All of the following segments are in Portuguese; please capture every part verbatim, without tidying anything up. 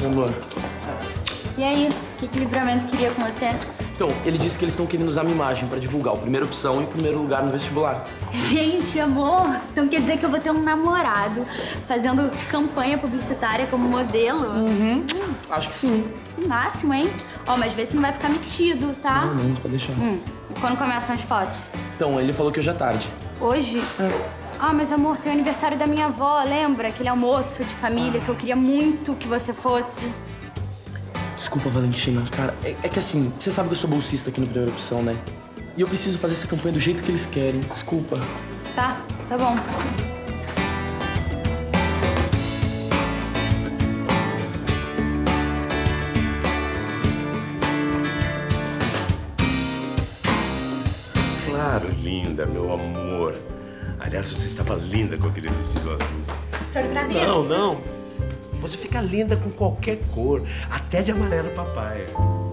Amor. E aí, o que, que o Livramento queria com você? Então, ele disse que eles estão querendo usar minha imagem pra divulgar o primeira opção e o primeiro lugar no vestibular. Gente, amor, então quer dizer que eu vou ter um namorado fazendo campanha publicitária como modelo? Uhum. Hum. Acho que sim. Que máximo, hein? Ó, mas vê se não vai ficar metido, tá? Não, não, pode deixar. Hum. E quando começam as fotos? Então, ele falou que hoje é tarde. Hoje? É. Ah, mas amor, tem o aniversário da minha avó, lembra? Aquele almoço de família ah. que eu queria muito que você fosse. Desculpa, Valentina, cara, é, é que assim, você sabe que eu sou bolsista aqui no Primeira Opção, né? E eu preciso fazer essa campanha do jeito que eles querem. Desculpa. Tá, tá bom. Claro, linda, meu amor. Aliás, você estava linda com aquele vestido azul. Senhor Livramento. Não, não. Você fica linda com qualquer cor, até de amarelo papaya.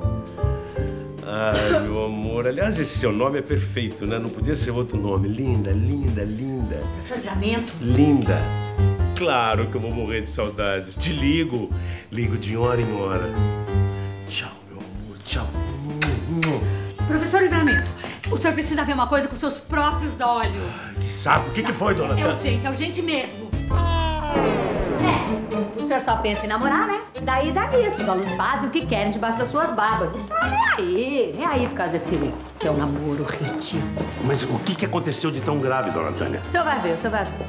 Ai, meu amor. Aliás, esse seu nome é perfeito, né? Não podia ser outro nome. Linda, linda, linda. Senhor Livramento. Linda. Claro que eu vou morrer de saudades. Te ligo. Ligo de hora em hora. Tchau, meu amor. Tchau. Professor Livramento, o senhor precisa ver uma coisa com seus próprios olhos. Ai, que saco. O que, que foi, dona Tânia? É urgente, é urgente mesmo. É, o senhor só pensa em namorar, né? Daí dá nisso. Os alunos fazem o que querem debaixo das suas barbas. Isso não é aí. É aí por causa desse seu namoro ridículo. Mas o que, que aconteceu de tão grave, dona Tânia? O senhor vai ver, o senhor vai ver.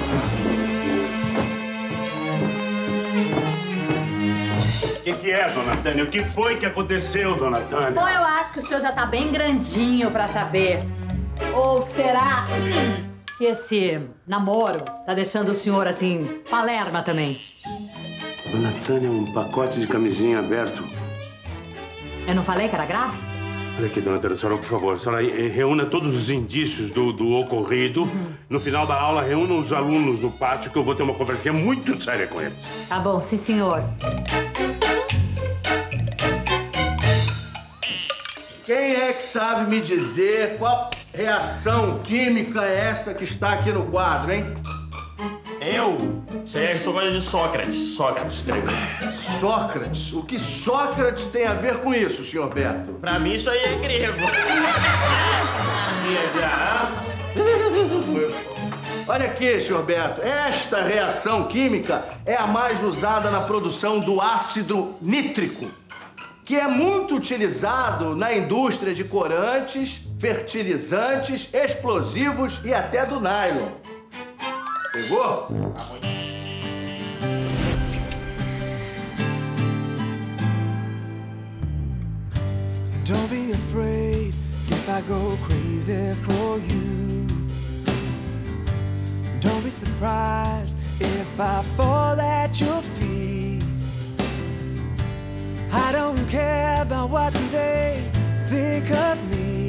O que, que é, dona Tânia? O que foi que aconteceu, dona Tânia? Bom, eu acho que o senhor já tá bem grandinho pra saber. Ou será que esse namoro tá deixando o senhor, assim, palerma também? Dona Tânia, um pacote de camisinha aberto. Eu não falei que era grave? Olha aqui, dona Tânia, a senhora, por favor, a senhora reúna todos os indícios do, do ocorrido. Uhum. No final da aula, reúna os alunos no pátio, que eu vou ter uma conversinha muito séria com eles. Tá bom, sim, senhor. Quem é que sabe me dizer qual reação química é esta que está aqui no quadro, hein? Eu? Isso aí é coisa de Sócrates. Sócrates, escreveu. Sócrates? O que Sócrates tem a ver com isso, senhor Beto? Pra mim, isso aí é grego. Olha aqui, senhor Beto. Esta reação química é a mais usada na produção do ácido nítrico, que é muito utilizado na indústria de corantes, fertilizantes, explosivos e até do nylon. Pegou? Don't be afraid if I go crazy for you. Don't be surprised if I fall at your feet. I don't care about what they think of me.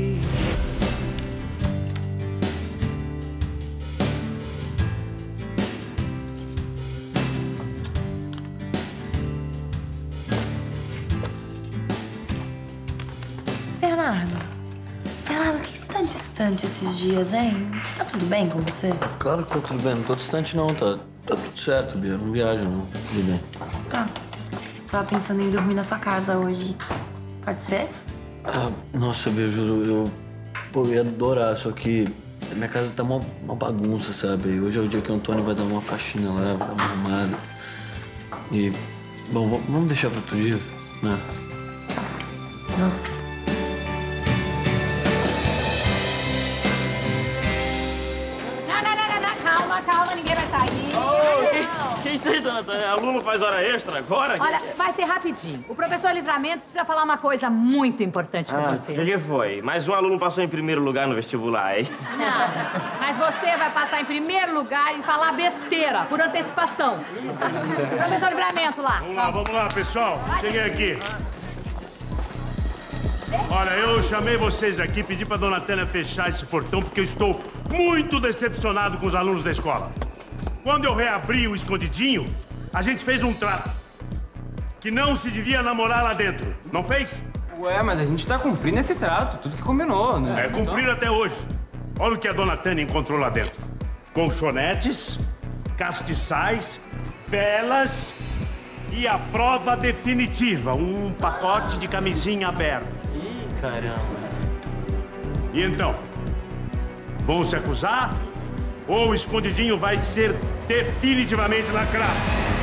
Bernardo, Bernardo, por que você tá distante esses dias, hein? Tá tudo bem com você? Claro que tá tudo bem, não tô distante não, tá, tá tudo certo, Bia, não viajo não, tudo bem. Tá. Tava pensando em dormir na sua casa hoje. Pode ser? Ah, nossa, Bia, juro, eu, pô, eu ia adorar, só que minha casa tá uma, uma bagunça, sabe? Hoje é o dia que o Antônio vai dar uma faxina lá, vai dar uma arrumada. E, bom, vamos deixar pra outro dia, né? Não. Calma, ninguém vai sair. Oh, que, que isso aí, dona Tânia? Aluno faz hora extra agora? Olha, vai ser rapidinho. O professor Livramento precisa falar uma coisa muito importante com ah, você. O que foi? Mais um aluno passou em primeiro lugar no vestibular, hein? Nada. Mas você vai passar em primeiro lugar e falar besteira, por antecipação. Professor Livramento, lá. Vamos lá, vamos lá, pessoal. Cheguei aqui. Olha, eu chamei vocês aqui, pedi pra dona Tânia fechar esse portão porque eu estou muito decepcionado com os alunos da escola. Quando eu reabri o escondidinho, a gente fez um trato que não se devia namorar lá dentro. Não fez? Ué, mas a gente tá cumprindo esse trato, tudo que combinou, né? É, cumpriram até hoje. Olha o que a dona Tânia encontrou lá dentro. Colchonetes, castiçais, velas E a prova definitiva, um pacote de camisinha aberto. Ih, caramba. E então? Vão se acusar? Ou o escondidinho vai ser definitivamente lacrado?